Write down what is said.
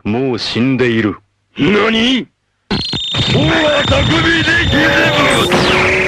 もう死んでいる。 何？もうは匠でギゼブ！